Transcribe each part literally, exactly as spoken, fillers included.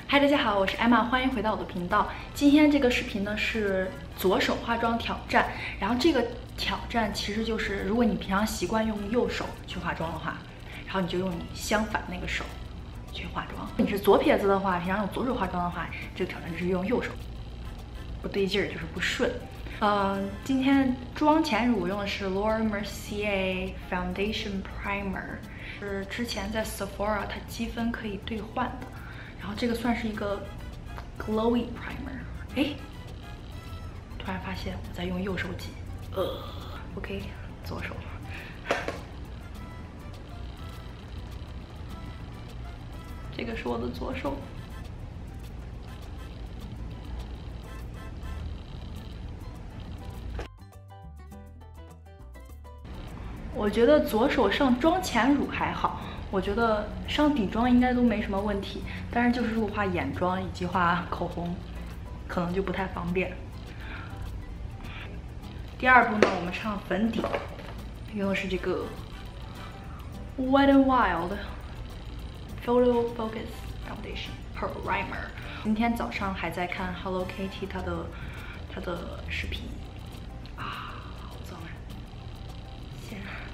嗨，大家好，我是艾玛，欢迎回到我的频道。今天这个视频呢是左手化妆挑战，然后这个挑战其实就是如果你平常习惯用右手去化妆的话，然后你就用你相反那个手去化妆。你是左撇子的话，平常用左手化妆的话，这个挑战就是用右手，不对劲儿就是不顺。嗯、呃，今天妆前乳我用的是 Laura Mercier Foundation Primer， 是之前在 Sephora 它积分可以兑换的。然后这个算是一个 glowy primer， 哎，突然发现我在用右手挤，呃 ，OK， 左手，这个是我的左手。我觉得左手上妆前乳还好。我觉得上底妆应该都没什么问题，但是就是如果画眼妆以及画口红，可能就不太方便。第二步呢，我们上粉底，用的是这个 Wet n Wild Photo Focus Foundation Primer。今天早上还在看 Hello Kitty 它的它的视频啊，好脏啊！先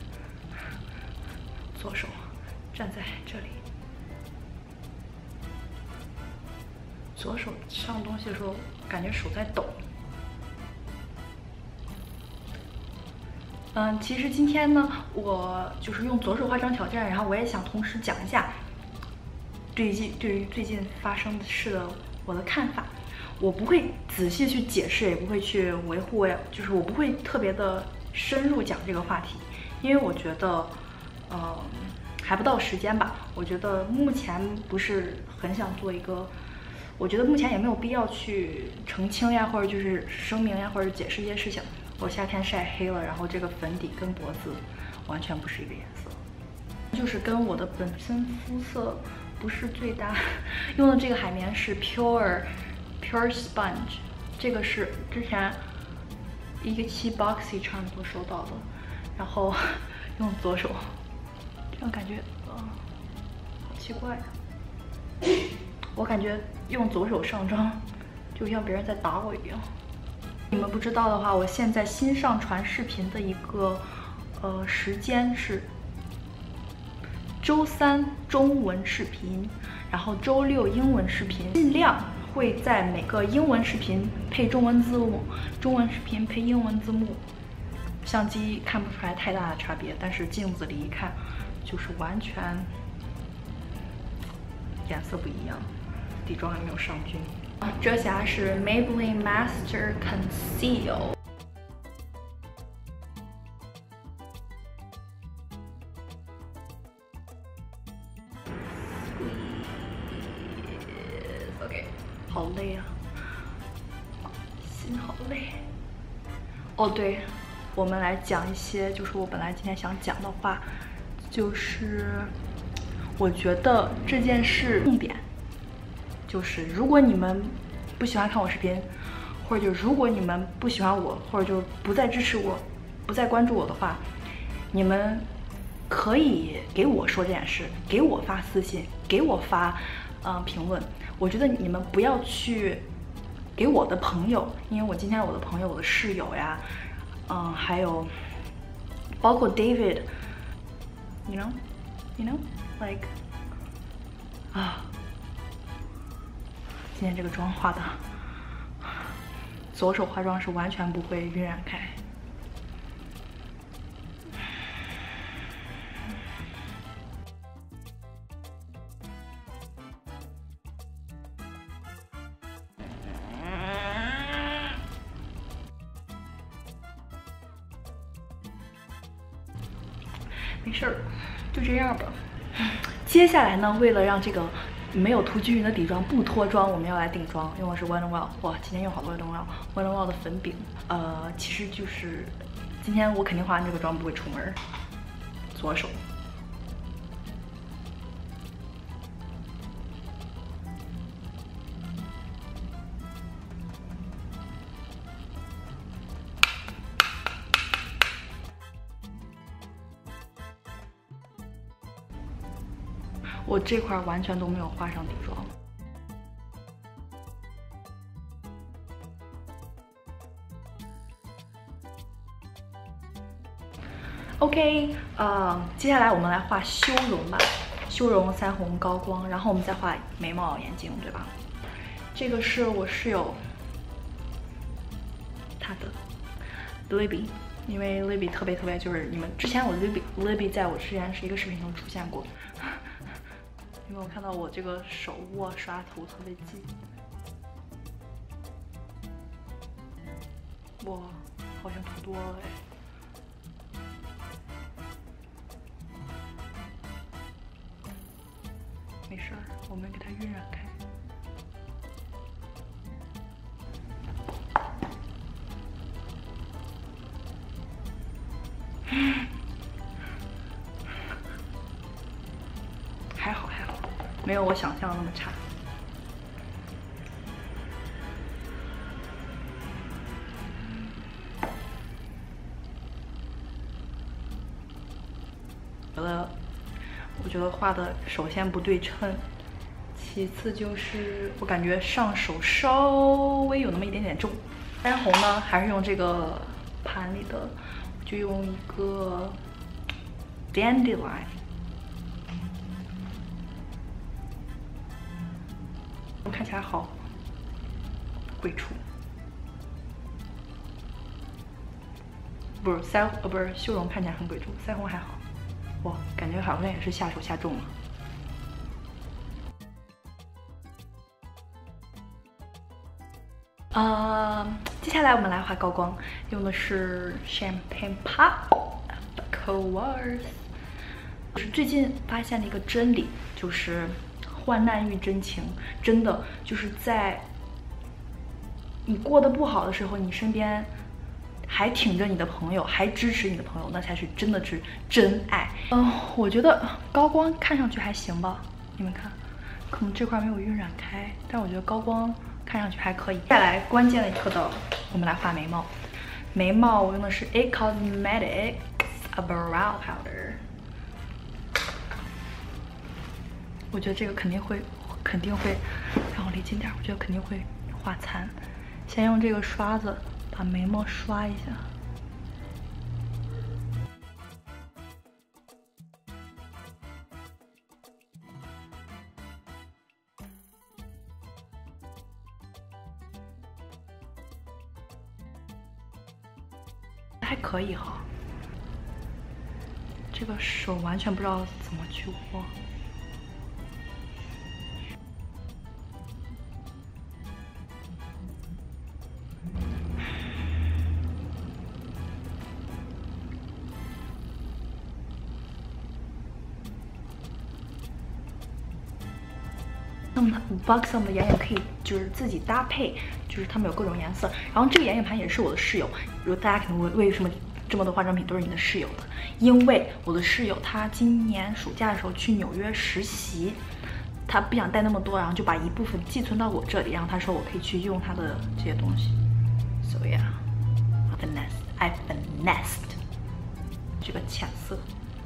左手。站在这里，左手上东西的时候，感觉手在抖。嗯，其实今天呢，我就是用左手化妆挑战，然后我也想同时讲一下最近对于最近发生的事的我的看法。我不会仔细去解释，也不会去维护，就是我不会特别的深入讲这个话题，因为我觉得，嗯。还不到时间吧，我觉得目前不是很想做一个，我觉得目前也没有必要去澄清呀，或者就是声明呀，或者解释一些事情。我夏天晒黑了，然后这个粉底跟脖子完全不是一个颜色，就是跟我的本身肤色不是最搭。用的这个海绵是 Pure Pure Sponge， 这个是之前一个期 Boxy 差不多收到的，然后用左手。这样感觉，啊、呃，好奇怪。我感觉用左手上妆，就像别人在打我一样。你们不知道的话，我现在新上传视频的一个呃时间是周三中文视频，然后周六英文视频，尽量会在每个英文视频配中文字幕，中文视频配英文字幕。相机看不出来太大的差别，但是镜子里一看。就是完全颜色不一样，底妆也没有上均。遮瑕是 Maybelline Master Conceal， OK， 好累啊，心好累。哦，对，我们来讲一些，就是我本来今天想讲的话。就是我觉得这件事重点就是，如果你们不喜欢看我视频，或者就如果你们不喜欢我，或者就不再支持我，不再关注我的话，你们可以给我说这件事，给我发私信，给我发嗯、呃、评论。我觉得你们不要去给我的朋友，因为我今天我的朋友，我的室友呀，嗯，还有包括 David。You know, you know, like 啊，今天这个妆化的，左手化妆是完全不会晕染开。没事儿，就这样吧。接下来呢，为了让这个没有涂均匀的底妆不脱妆，我们要来定妆，用的是 Wet n Wild。哇，今天用好多 Wet n Wild，Wet n Wild 的粉饼。呃，其实就是今天我肯定化完这个妆不会出门。左手。我这块完全都没有画上底妆。 OK， 呃，接下来我们来画修容吧，修容、腮红、高光，然后我们再画眉毛、眼睛，对吧？这个是我室友他的 Libby， 因为 Libby 特别特别，就是你们之前我 Libby Libby 在我之前是一个视频中出现过，因为我看到我这个手握刷头特别紧，哇，好像涂多了哎。 没事儿，我们给它晕染开。还好还好，没有我想象的那么差。觉得。 我觉得画的首先不对称，其次就是我感觉上手稍微有那么一点点重。腮红呢，还是用这个盘里的，就用一个 Dandelion， 看起来好鬼畜。不是腮呃不是修容看起来很鬼畜，腮红还好。 哇，感觉好像也是下手下重了。呃，接下来我们来画高光，用的是 Champagne Pop Colors。就是最近发现了一个真理，就是患难遇真情，真的就是在你过得不好的时候，你身边。 还挺着你的朋友，还支持你的朋友，那才是真的是真爱。嗯、呃，我觉得高光看上去还行吧，你们看，可能这块没有晕染开，但我觉得高光看上去还可以。再来关键的一刻到，我们来画眉毛。眉毛我用的是 It Cosmetics Brow Powder， 我觉得这个肯定会，肯定会，让我离近点，我觉得肯定会画残。先用这个刷子。 把眉毛刷一下，还可以哈。这个手完全不知道怎么去握。 那么 Buxom 的眼影可以就是自己搭配，就是它们有各种颜色。然后这个眼影盘也是我的室友，如果大家可能问为什么这么多化妆品都是你的室友的，因为我的室友他今年暑假的时候去纽约实习，他不想带那么多，然后就把一部分寄存到我这里，然后他说我可以去用他的这些东西。So yeah, finesse, I finessed 这个浅色。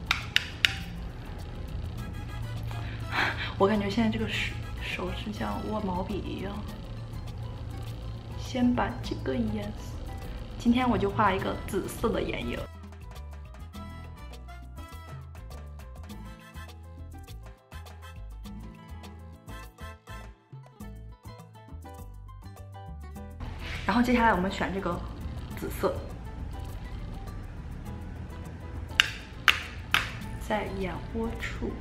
我感觉现在这个是。 手是像握毛笔一样，先把这个颜色，今天我就画一个紫色的眼影。然后接下来我们选这个紫色，在眼窝处。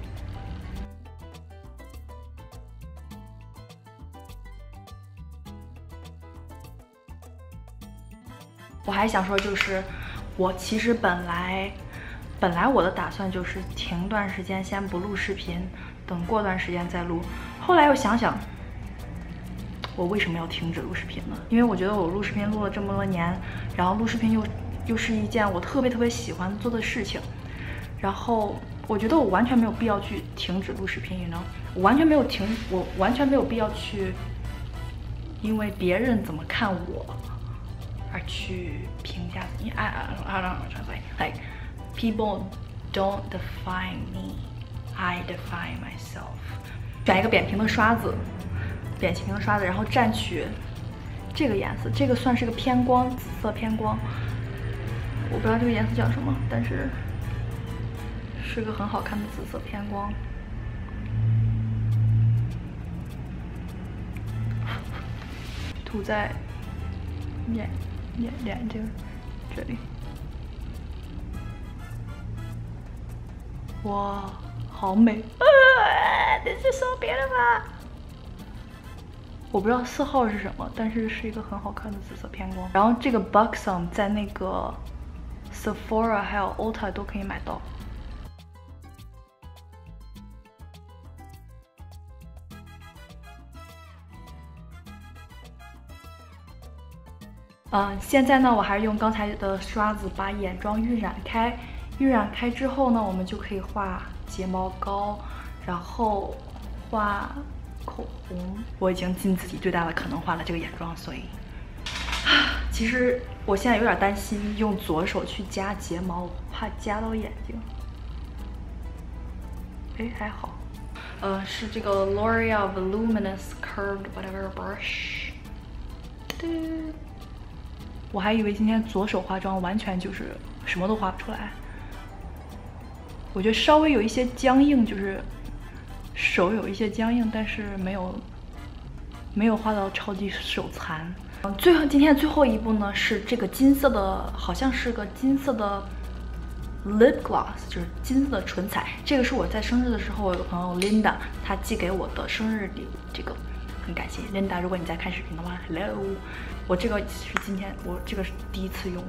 我还想说，就是我其实本来，本来我的打算就是停段时间，先不录视频，等过段时间再录。后来又想想，我为什么要停止录视频呢？因为我觉得我录视频录了这么多年，然后录视频又又是一件我特别特别喜欢做的事情，然后我觉得我完全没有必要去停止录视频，你知道，我完全没有停，我完全没有必要去，因为别人怎么看我。 而去评价你，I I don't know, like people don't define me, I define myself。选一个扁平的刷子，扁平的刷子，然后蘸取这个颜色，这个算是个偏光，紫色偏光。我不知道这个颜色叫什么，但是是个很好看的紫色偏光。涂在眼眼眼睛这里。哇，好美啊 ！This is so beautiful。我不知道色号是什么，但是是一个很好看的紫色偏光。然后这个 Buxom 在那个 Sephora 还有 Ulta 都可以买到。嗯、呃，现在呢，我还是用刚才的刷子把眼妆晕染开。晕染开之后呢，我们就可以画睫毛膏，然后画口红。我已经尽自己最大的可能画了这个眼妆，所以，其实我现在有点担心用左手去夹睫毛，我怕夹到眼睛。哎，还好。呃，是这个 L'Oreal Voluminous Curved Whatever Brush。对。我还以为今天左手化妆完全就是什么都画不出来。我觉得稍微有一些僵硬，就是手有一些僵硬，但是没有没有画到超级手残。嗯，最后今天的最后一步呢是这个金色的，好像是个金色的 lip gloss， 就是金色的唇彩。这个是我在生日的时候，我有个朋友 Linda 她寄给我的生日礼物，这个很感谢 Linda。如果你在看视频的话 ，Hello， 我这个是今天我这个是第一次用。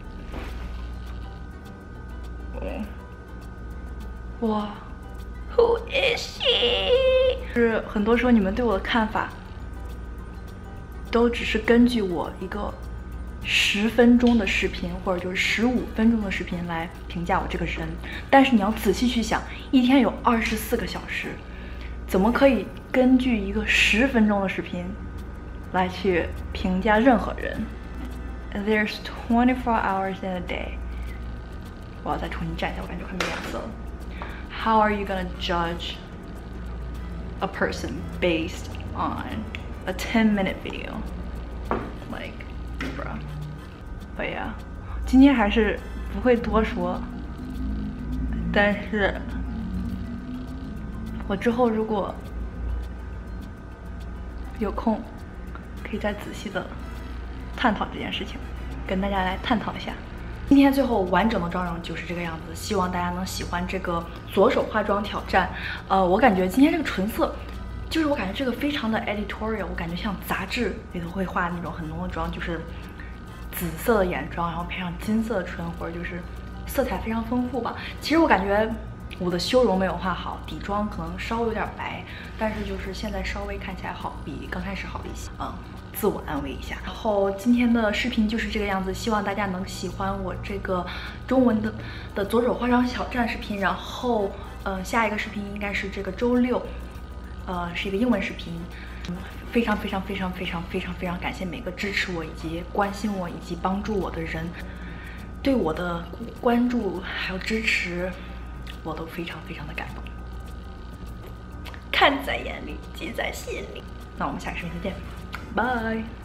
嗯。哇 ，Who is she？ 是很多时候你们对我的看法，都只是根据我一个十分钟的视频，或者就是十五分钟的视频来评价我这个人。但是你要仔细去想，一天有二十四个小时，怎么可以根据一个十分钟的视频来去评价任何人 ？There's twenty-four hours in a day。我要再重新站一下，我感觉快没脸色了。How are you gonna judge a person based on a ten minute video? Like, bruh. But yeah, 今天还是不会多说，但是我之后如果有空，可以再仔细的探讨这件事情，跟大家来探讨一下。今天最后完整的妆容就是这个样子，希望大家能喜欢这个左手化妆挑战。呃，我感觉今天这个唇色，就是我感觉这个非常的 editorial， 我感觉像杂志里头会画那种很浓的妆，就是紫色的眼妆，然后配上金色的唇，或者就是色彩非常丰富吧。其实我感觉我的修容没有画好，底妆可能稍微有点白，但是就是现在稍微看起来好，比刚开始好一些。嗯。自我安慰一下。然后今天的视频就是这个样子，希望大家能喜欢我这个中文的的左手化妆挑战视频。然后，呃，下一个视频应该是这个周六，呃，是一个英文视频。嗯，非常非常非常非常非常非常感谢每个支持我以及关心我以及帮助我的人，对我的关注还有支持，我都非常非常的感动。看在眼里，记在心里。那我们下个视频再见。Bye.